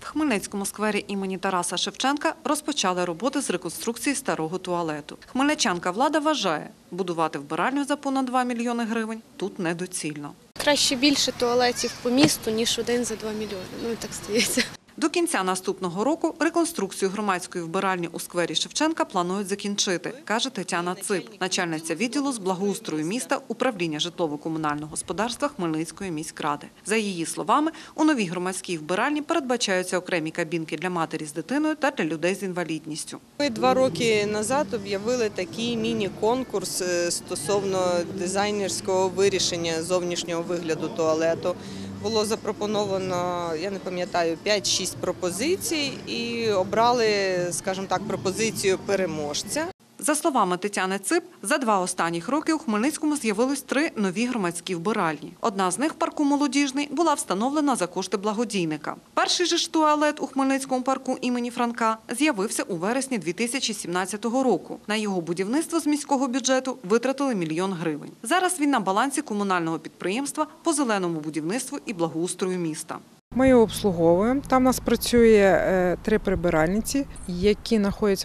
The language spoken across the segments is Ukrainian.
Хмельницькому сквері імені Тараса Шевченка розпочали роботи з реконструкції старого туалету. Хмельничанка Влада вважає, будувати вбиральню за понад 2 мільйони гривень тут недоцільно. Краще більше туалетів по місту, ніж один за 2 мільйони. Ну, так стається. До кінця наступного року реконструкцію громадської вбиральні у сквері Шевченка планують закінчити, каже Тетяна Цип, начальниця відділу з благоустрою міста управління житлово-комунального господарства Хмельницької міськради. За її словами, у новій громадській вбиральні передбачаються окремі кабінки для матері з дитиною та для людей з інвалідністю. Ми 2 роки назад об'явили такий міні-конкурс стосовно дизайнерського вирішення зовнішнього вигляду туалету. Було запропоновано, я не пам'ятаю, 5-6 пропозицій і обрали, скажімо так, пропозицію переможця. За словами Тетяни Цип, за 2 останніх роки у Хмельницькому з'явилось 3 нові громадські вбиральні. Одна з них, в парку «Молодіжний», була встановлена за кошти благодійника. Перший же ж туалет у Хмельницькому парку імені Франка з'явився у вересні 2017 року. На його будівництво з міського бюджету витратили 1 мільйон гривень. Зараз він на балансі комунального підприємства по зеленому будівництву і благоустрою міста. Ми його обслуговуємо. Там у нас працює 3 прибиральниці, які знаходяться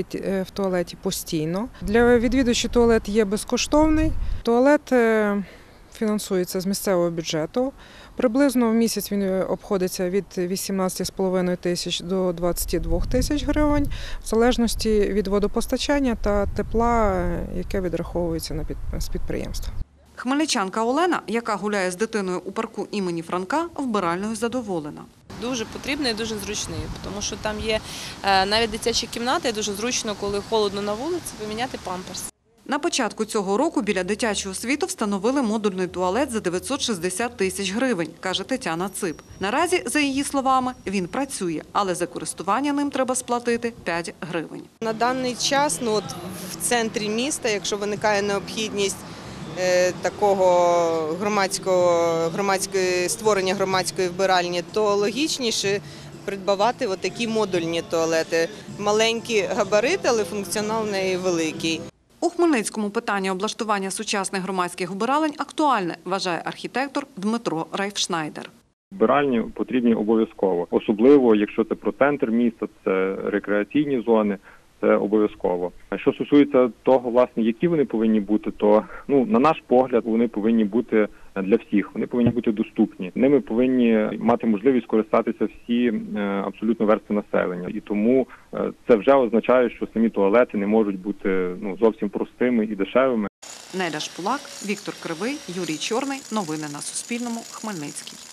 в туалеті постійно. Для відвідувачів туалет є безкоштовний. Туалет фінансується з місцевого бюджету. Приблизно в місяць він обходиться від 18,5 тисяч до 22 тисяч гривень, в залежності від водопостачання та тепла, яке відраховується з підприємства. Хмельничанка Олена, яка гуляє з дитиною у парку імені Франка, вбиральною задоволена. Дуже потрібний і дуже зручний, тому що там є навіть дитячі кімнати, дуже зручно, коли холодно на вулиці, поміняти памперс. На початку цього року біля дитячого світу встановили модульний туалет за 960 тисяч гривень, каже Тетяна Цип. Наразі, за її словами, він працює, але за користування ним треба сплатити 5 гривень. На даний час в центрі міста, якщо виникає необхідність такого створення громадської вбиральні, то логічніше придбавати такі модульні туалети. Маленькі габарити, але функціонал в неї великий. У Хмельницькому питання облаштування сучасних громадських вбиралень актуальне, вважає архітектор Дмитро Райфшнайдер. Вбиральні потрібні обов'язково, особливо якщо це про центр міста, це рекреаційні зони. Це обов'язково. Що стосується того, власне, які вони повинні бути, то, на наш погляд, вони повинні бути для всіх, вони повинні бути доступні. Ними повинні мати можливість користатися всі абсолютно верстви населення. І тому це вже означає, що самі туалети не можуть бути зовсім простими і дешевими. Неля Шпулак, Віктор Кривий, Юрій Чорний. Новини на Суспільному. Хмельницький.